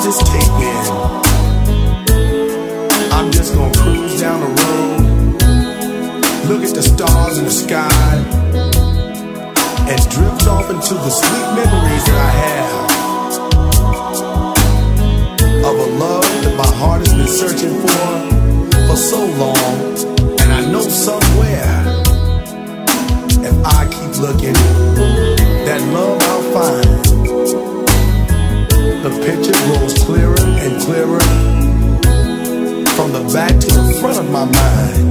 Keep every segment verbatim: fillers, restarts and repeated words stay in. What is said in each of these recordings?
this tape in. I'm just gonna cruise down the road, look at the stars in the sky, and drift off into the sweet memories that I have of a love that my heart has been searching for for so long. And I know somewhere, if I keep looking, that love I'll find. The picture grows clearer and clearer, from the back to the front of my mind.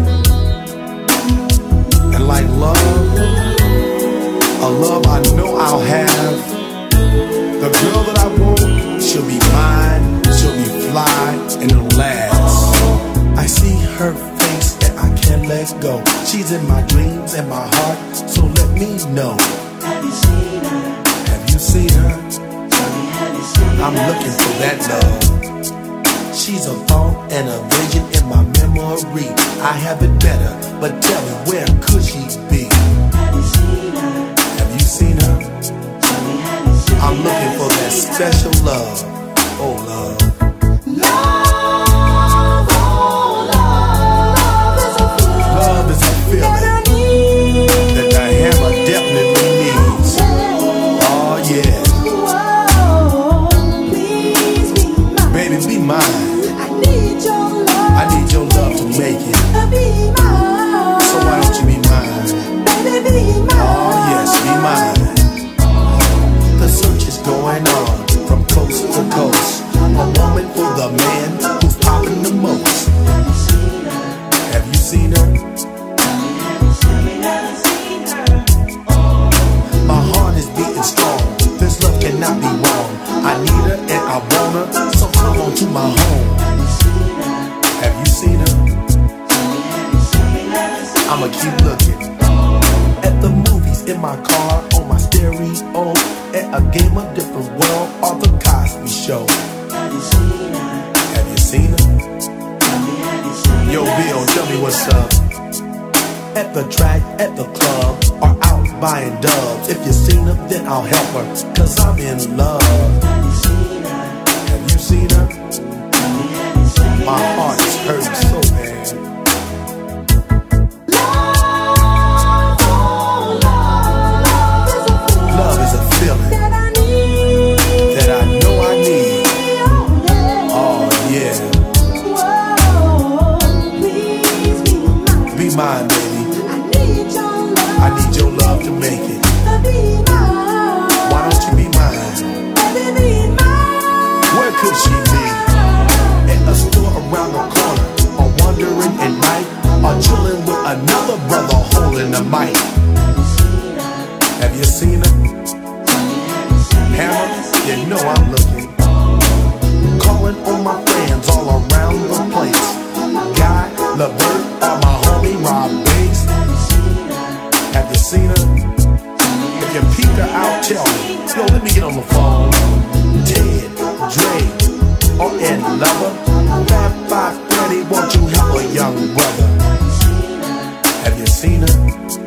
And like love, a love I know I'll have, the girl that I want, she'll be mine, she'll be fly, and it'll last. I see her face and I can't let go. She's in my dreams and my heart, so let me know. Have you seen her? Have you seen her? Tell me, have you seen her? I'm looking for that love. She's a thought and a vision in my memory. I have it better, but tell me, where could she be? Have you seen her? Have you seen her? Tell me, have you seen her? I'm looking for that special love. Oh, love. Love, oh love, love is a feeling. Love is a feeling that I need, that the hammer definitely needs. Oh, yeah. Whoa, please be mine. Baby, be mine. I need your love. I need your love to make it. Be mine. So why don't you be mine? Baby, be mine. Oh, yes, be mine. The search is going on from coast to coast. A woman for the man who's popping the most. Have you seen her? My heart is beating strong. This love cannot be wrong. I need her and I want her, so come on to my home. Have you seen her? I'ma keep looking. At the movies, in my car, on my stereo, at a game of different world, or the Cosby Show. Have you seen her? Have you seen her? Tell me, have you seen her? Yo, Bill, tell me what's up. At the track, at the club, or out buying dubs. If you seen her, then I'll help her, cause I'm in love. Have you seen her? Have you seen her? Tell me, have you seen her? My heart is hurting so bad. Love, oh love, love is a feeling Love is a feeling that I need, that I know I need. oh yeah. Oh, yeah. Whoa, please be mine. Be mine, baby. I need your love. I need your love to make it. Be mine. Why don't you be mine? Baby, be mine. Where could she be? At a store around the corner, or wandering at night, or chilling with another brother holding the mic. Have you seen her? Hammer, you know I'm looking. Calling on my friends all around the place. Guy, LeVert, or my homie Rob Bass. Have you seen her? If you peek her out, tell me. Yo, let me get on the phone. Ted, Dre, or Ed Lover. Fat Five Freddy, won't you help a young brother? Have you seen her?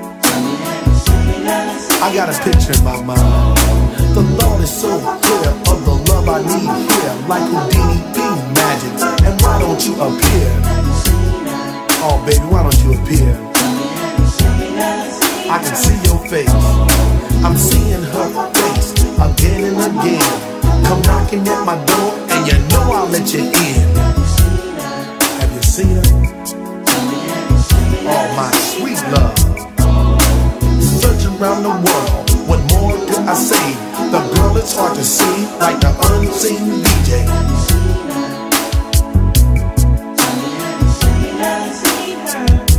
I got a picture in my mind. The thought is so clear of the love I need here, like Houdini be magic. And why don't you appear? Oh baby, why don't you appear? I can see your face. I'm seeing her face again and again. Come knocking at my door, and you know I'll let you in. Have you seen her? Oh my sweet love. Searching around the world, what more could I say? The girl it's hard to see, like the unseen D J.